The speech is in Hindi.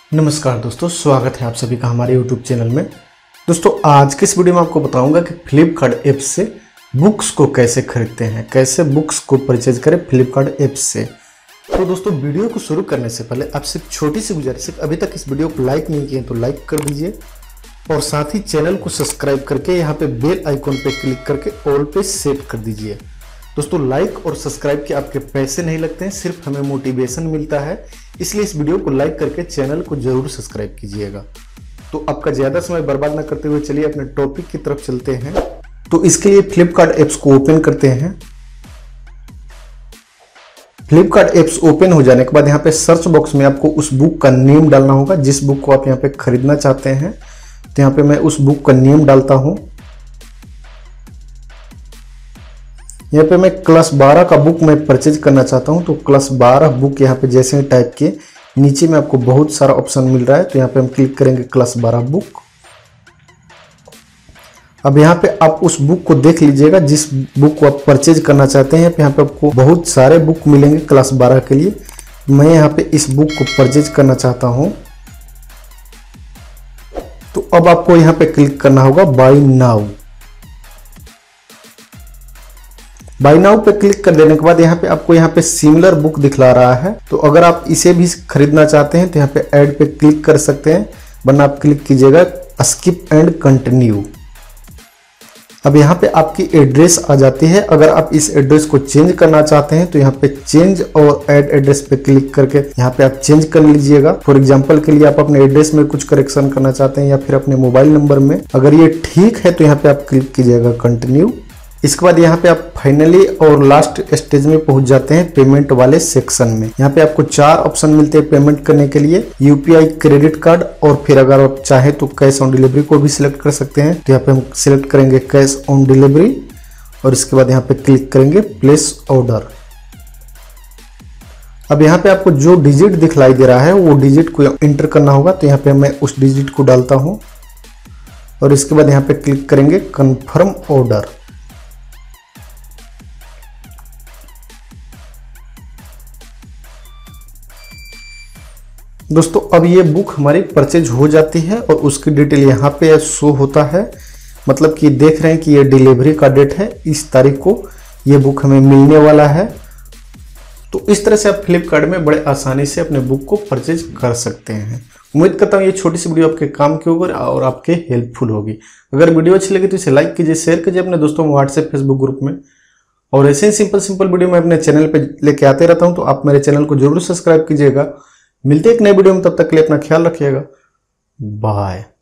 नमस्कार दोस्तों, स्वागत है आप सभी का हमारे YouTube चैनल में। दोस्तों आज के इस वीडियो में आपको बताऊंगा कि फ्लिपकार्ट ऐप से बुक्स को कैसे खरीदते हैं, कैसे बुक्स को परचेज करें फ्लिपकार्ट ऐप से। तो दोस्तों वीडियो को शुरू करने से पहले आपसे एक छोटी सी गुजारिश है, अभी तक इस वीडियो को लाइक नहीं किए तो लाइक कर दीजिए और साथ ही चैनल को सब्सक्राइब करके यहाँ पे बेल आइकॉन पे क्लिक करके ऑल पे सेट कर दीजिए। दोस्तों लाइक और सब्सक्राइब के आपके पैसे नहीं लगते हैं, सिर्फ हमें मोटिवेशन मिलता है, इसलिए इस वीडियो को लाइक करके चैनल को जरूर सब्सक्राइब कीजिएगा। तो आपका ज़्यादा समय बर्बाद ना करते हुए चलिए अपने टॉपिक की तरफ चलते हैं। तो इसके लिए फ्लिपकार्ट ऐप्स को ओपन करते हैं। फ्लिपकार्ट ऐप्स ओपन हो जाने के बाद यहाँ पे सर्च बॉक्स में आपको उस बुक का नेम डालना होगा जिस बुक को आप यहाँ पे खरीदना चाहते हैं। तो यहाँ पे मैं उस बुक का नेम डालता हूँ। यहाँ पे मैं क्लास 12 का बुक मैं परचेज करना चाहता हूँ, तो क्लास 12 बुक यहाँ पे जैसे ही टाइप किए नीचे में आपको बहुत सारा ऑप्शन मिल रहा है, तो यहाँ पे हम क्लिक करेंगे क्लास 12 बुक। अब यहाँ पे आप उस बुक को देख लीजिएगा जिस बुक को आप परचेज करना चाहते हैं। यहाँ पे आपको बहुत सारे बुक मिलेंगे क्लास 12 के लिए। मैं यहाँ पे इस बुक को परचेज करना चाहता हूँ, तो अब आपको यहाँ पे क्लिक करना होगा बाय नाउ। बाय नाउ पे क्लिक कर देने के बाद यहाँ पे आपको यहाँ पे सिमिलर बुक दिखला रहा है, तो अगर आप इसे भी खरीदना चाहते हैं तो यहाँ पे ऐड पे क्लिक कर सकते हैं, वरना आप क्लिक कीजिएगा स्किप एंड कंटिन्यू। अब यहाँ पे आपकी एड्रेस आ जाती है। अगर आप इस एड्रेस को चेंज करना चाहते हैं तो यहाँ पे चेंज और ऐड एड्रेस पे क्लिक करके यहाँ पे आप चेंज कर लीजिएगा। फॉर एग्जांपल के लिए आप अपने एड्रेस में कुछ करेक्शन करना चाहते हैं या फिर अपने मोबाइल नंबर में, अगर ये ठीक है तो यहाँ पे आप क्लिक कीजिएगा कंटिन्यू। इसके बाद यहाँ पे आप फाइनली और लास्ट स्टेज में पहुंच जाते हैं पेमेंट वाले सेक्शन में। यहाँ पे आपको 4 ऑप्शन मिलते हैं पेमेंट करने के लिए, यूपीआई, क्रेडिट कार्ड और फिर अगर आप चाहे तो कैश ऑन डिलीवरी को भी सिलेक्ट कर सकते हैं। तो यहाँ पे हम सिलेक्ट करेंगे कैश ऑन डिलीवरी और इसके बाद यहाँ पे क्लिक करेंगे प्लेस ऑर्डर। अब यहाँ पे आपको जो डिजिट दिखलाई दे रहा है वो डिजिट को एंटर करना होगा, तो यहाँ पे मैं उस डिजिट को डालता हूँ और इसके बाद यहाँ पे क्लिक करेंगे कन्फर्म ऑर्डर। दोस्तों अब ये बुक हमारी परचेज हो जाती है और उसकी डिटेल यहाँ पे शो होता है, मतलब कि देख रहे हैं कि ये डिलीवरी का डेट है, इस तारीख को ये बुक हमें मिलने वाला है। तो इस तरह से आप फ्लिपकार्ट में बड़े आसानी से अपने बुक को परचेज कर सकते हैं। उम्मीद करता हूँ ये छोटी सी वीडियो आपके काम की होगी और आपके हेल्पफुल होगी। अगर वीडियो अच्छी लगी तो इसे लाइक कीजिए, शेयर कीजिए अपने दोस्तों में, व्हाट्सएप, फेसबुक ग्रुप में। और ऐसे ही सिंपल वीडियो मैं अपने चैनल पर लेके आते रहता हूँ, तो आप मेरे चैनल को जरूर सब्सक्राइब कीजिएगा। मिलते हैं एक नए वीडियो में, तब तक के लिए अपना ख्याल रखिएगा। बाय।